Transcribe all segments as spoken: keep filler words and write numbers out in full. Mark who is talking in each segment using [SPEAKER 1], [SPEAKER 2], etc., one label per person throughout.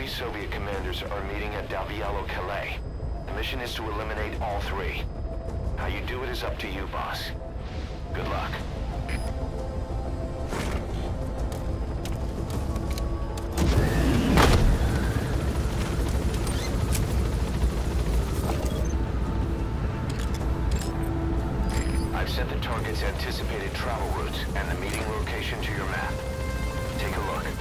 [SPEAKER 1] Soviet commanders are meeting at Calais. The mission is to eliminate all three. How you do it is up to you, boss. Good luck. I've sent the target's anticipated travel routes and the meeting location to your map. Take a look.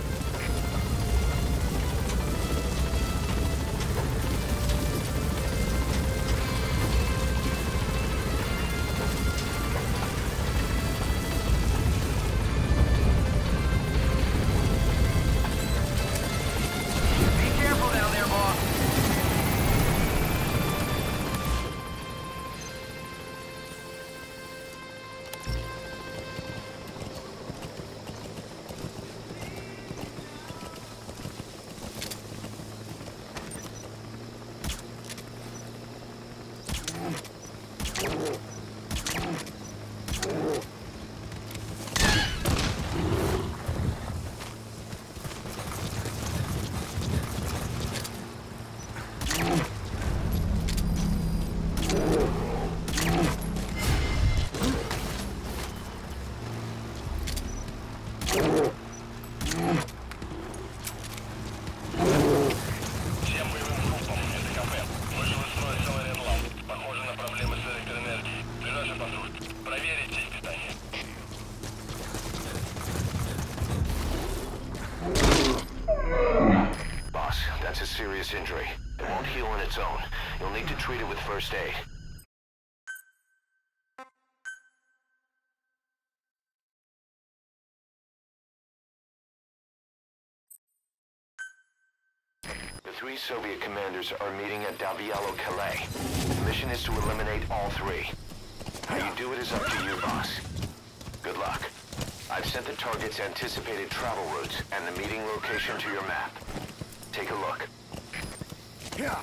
[SPEAKER 1] That's a serious injury. It won't heal on its own. You'll need to treat it with first aid. The three Soviet commanders are meeting at Calais. The mission is to eliminate all three. How you do it is up to you, boss. Good luck. I've sent the target's anticipated travel routes and the meeting location to your map. Take a look.
[SPEAKER 2] Yeah.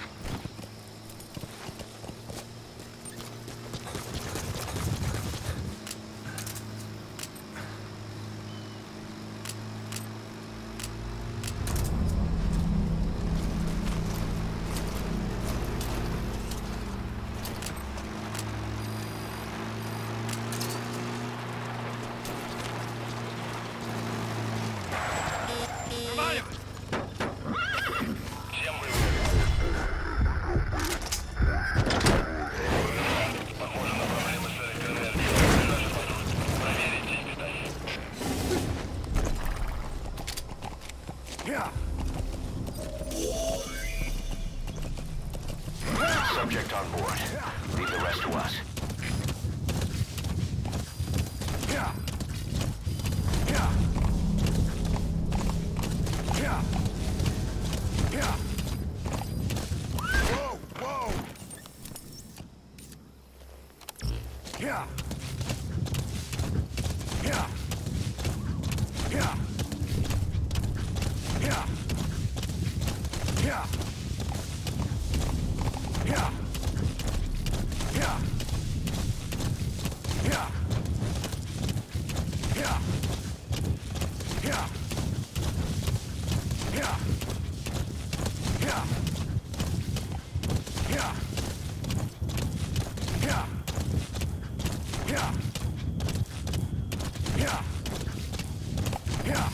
[SPEAKER 1] Subject on board. Leave the rest to us.
[SPEAKER 2] Yeah. Yeah. Yeah. Yeah. Whoa, whoa. Yeah. Yeah. Yeah. Yeah. Yeah. Yeah. Yeah. Yeah. Yeah. Yeah. Yeah. Yeah. Yeah. Yeah. Yeah. Yeah. Yeah.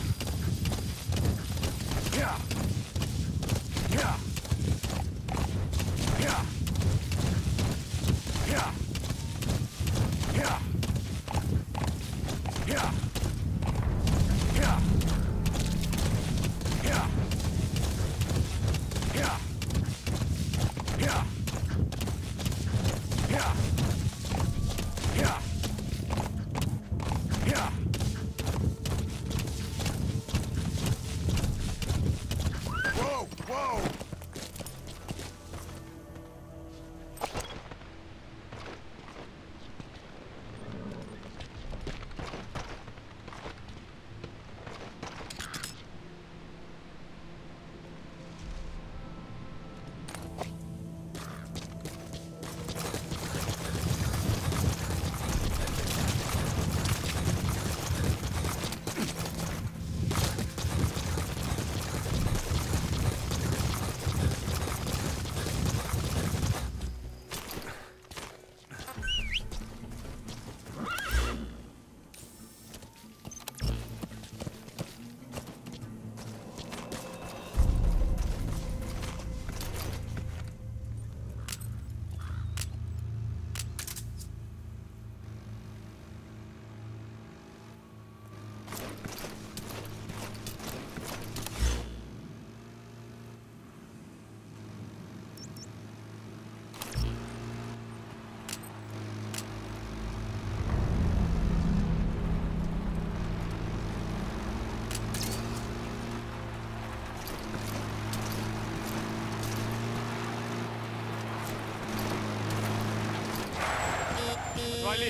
[SPEAKER 2] Riley.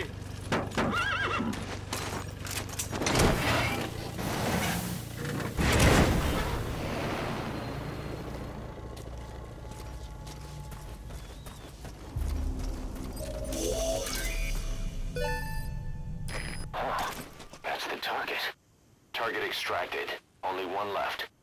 [SPEAKER 1] Huh. That's the target. Target extracted. Only one left.